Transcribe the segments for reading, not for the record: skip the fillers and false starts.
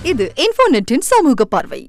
இது இன்ஃபோநெட்டின் சமூக பார்வை.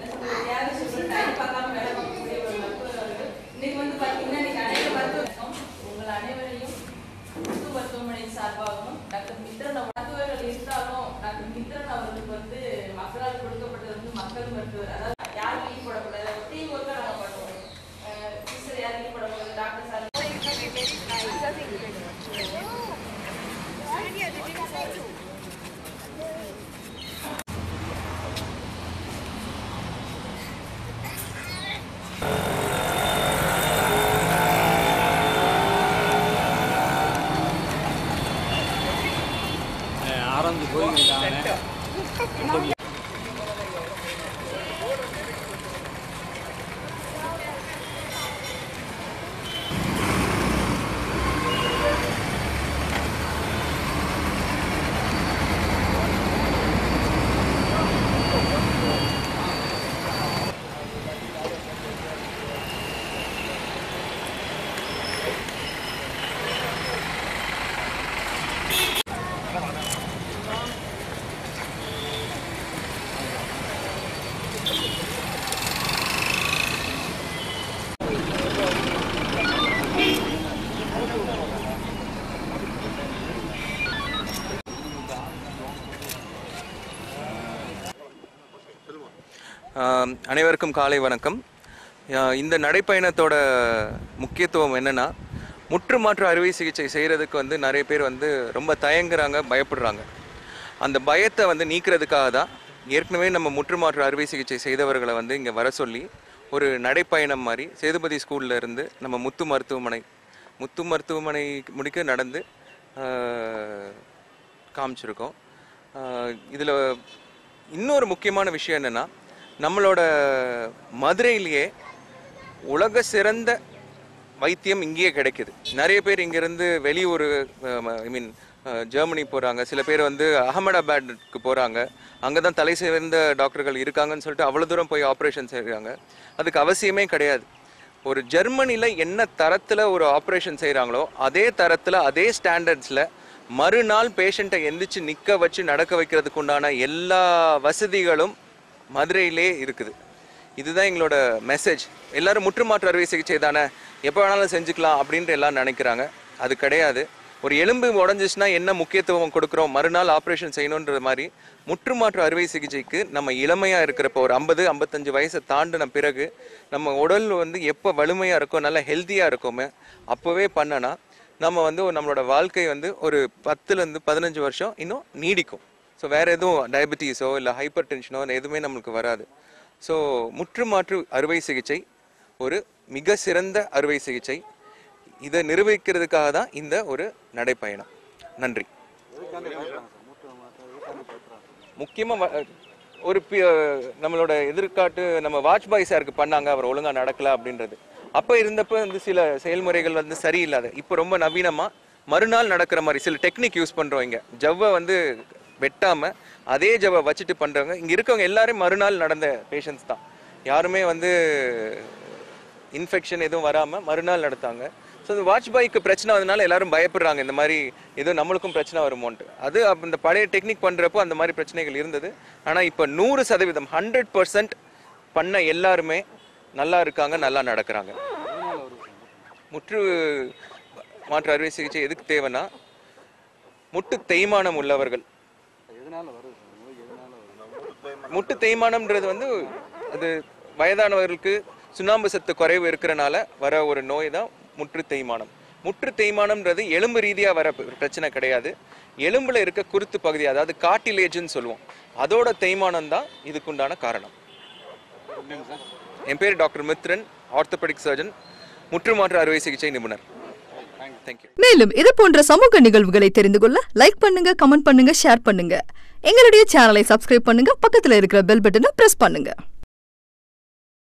அனைவருக்கும் காலை வணக்கம். இந்த நடைப்பயணத்தோட முக்கியத்துவம் என்னென்னா, முற்று மாற்று அறுவை சிகிச்சை செய்கிறதுக்கு நிறைய பேர் ரொம்ப தயங்குறாங்க, பயப்படுறாங்க. அந்த பயத்தை நீக்கிறதுக்காக தான் ஏற்கனவே நம்ம முற்று மாற்று அறுவை சிகிச்சை செய்தவர்களை இங்கே வர சொல்லி ஒரு நடைப்பயணம் மாதிரி சேதுபதி ஸ்கூலில் இருந்து நம்ம முத்து மருத்துவமனை முடிக்க நடந்து காமிச்சிருக்கோம். இதில் இன்னொரு முக்கியமான விஷயம் என்னென்னா, நம்மளோட மதுரையிலேயே உலக சிறந்த வைத்தியம் இங்கேயே கிடைக்குது. நிறைய பேர் இங்கேருந்து வெளியூர், ஜெர்மனி போகிறாங்க, சில பேர் அகமதாபாத்துக்கு போகிறாங்க. அங்கே தான் தலை சிறந்த டாக்டர்கள் இருக்காங்கன்னு சொல்லிட்டு அவ்வளோ தூரம் போய் ஆப்ரேஷன் செய்கிறாங்க. அதுக்கு அவசியமே கிடையாது. ஒரு ஜெர்மனியில் என்ன தரத்தில் ஒரு ஆப்ரேஷன் செய்கிறாங்களோ அதே தரத்தில் அதே ஸ்டாண்டர்ட்ஸில் மறுநாள் பேஷண்ட்டை எந்திரிச்சு நிற்க வச்சு நடக்க வைக்கிறதுக்கு உண்டான எல்லா வசதிகளும் மதுரையிலே இருக்குது. இதுதான் எங்களோட மெசேஜ். எல்லோரும் முற்று மாற்று அறுவை சிகிச்சை தானே, எப்போ வேணாலும் செஞ்சுக்கலாம் அப்படின்ட்டு எல்லாம் நினைக்கிறாங்க. அது கிடையாது. ஒரு எலும்பு உடஞ்சிச்சுன்னா என்ன முக்கியத்துவம் கொடுக்குறோம், மறுநாள் ஆப்ரேஷன் செய்யணுன்ற மாதிரி முற்று மாற்று அறுவை சிகிச்சைக்கு நம்ம இளமையாக இருக்கிறப்போ ஒரு 50-55 வயசை தாண்டின பிறகு நம்ம உடல் எப்போ வலிமையாக இருக்கோ, நல்லா ஹெல்த்தியாக இருக்கோமே, அப்போவே பண்ணனா நம்ம நம்மளோட வாழ்க்கை ஒரு 10-15 வருஷம் இன்னும் நீடிக்கும். ஸோ வேறு எதுவும் டயபெட்டிஸோ இல்லை ஹைப்பர் டென்ஷனோ எதுவுமே நம்மளுக்கு வராது. ஸோ முற்று மாற்று அறுவை சிகிச்சை ஒரு மிக சிறந்த அறுவை சிகிச்சை. இதை நிரூபிக்கிறதுக்காக தான் இந்த ஒரு நடைப்பயணம். நன்றி. முக்கியமாக ஒரு நம்மளோட எதிர்காட்டு நம்ம வாஜ்பாய் சாருக்கு பண்ணாங்க, அவர் ஒழுங்காக நடக்கலை அப்படின்றது. அப்போ இருந்தப்போ சில செயல்முறைகள் சரியில்லாத, இப்போ ரொம்ப நவீனமாக மறுநாள் நடக்கிற மாதிரி சில டெக்னிக் யூஸ் பண்ணுறோம். இங்கே ஜவ்வை வெட்டாமல் அதே ஜவ்வை வச்சுட்டு பண்ணுறவங்க இங்கே இருக்கவங்க எல்லாரும் மறுநாள் நடந்த பேஷண்ட்ஸ் தான். யாருமே இன்ஃபெக்ஷன் எதுவும் வராமல் மறுநாள் நடத்தாங்க. ஸோ இந்த வாஜ்பாய்க்கு பிரச்சனை வந்ததுனால எல்லாரும் பயப்படுறாங்க, இந்த மாதிரி ஏதோ நம்மளுக்கும் பிரச்சனை வருமோன்ட்டு. அது அந்த பழைய டெக்னிக் பண்ணுறப்போ அந்த மாதிரி பிரச்சனைகள் இருந்தது. ஆனால் இப்போ 100% 100% பண்ண எல்லாருமே நல்லா இருக்காங்க, நல்லா நடக்கிறாங்க. முற்று மாற்று அறுவை சிகிச்சை எதுக்கு தேவைன்னா, முட்டு தேய்மானம் உள்ளவர்கள், முட்டு தேய்மானம்ன்றது அது வயதானவர்களுக்கு சுண்ணாம்பு சத்து குறைவு இருக்கிறனால வர ஒரு நோய் தான் முற்று தேய்மானம். முற்று தேய்மானம்ன்றது எலும்பு ரீதியாக வர பிரச்சனை கிடையாது. எலும்பில் இருக்க குருத்து பகுதி, அதாவது கார்டிலேஜ்னு சொல்லுவோம், அதோட தேய்மானம் தான் இதுக்குண்டான காரணம். என் பேர் டாக்டர் மித்ரன், ஆர்த்தோபெடிக் சர்ஜன், முற்று மாற்று அறுவை சிகிச்சை நிபுணர். மேலும் இது போன்ற சமூக நிகழ்வுகளை தெரிந்து கொள்ள லைக் பண்ணுங்க, கமெண்ட் பண்ணுங்க, ஷேர் பண்ணுங்க. எங்களுடைய சேனலை சப்ஸ்கிரைப் பண்ணுங்க, பக்கத்துல இருக்கிற பெல் பட்டனை பிரஸ் பண்ணுங்க.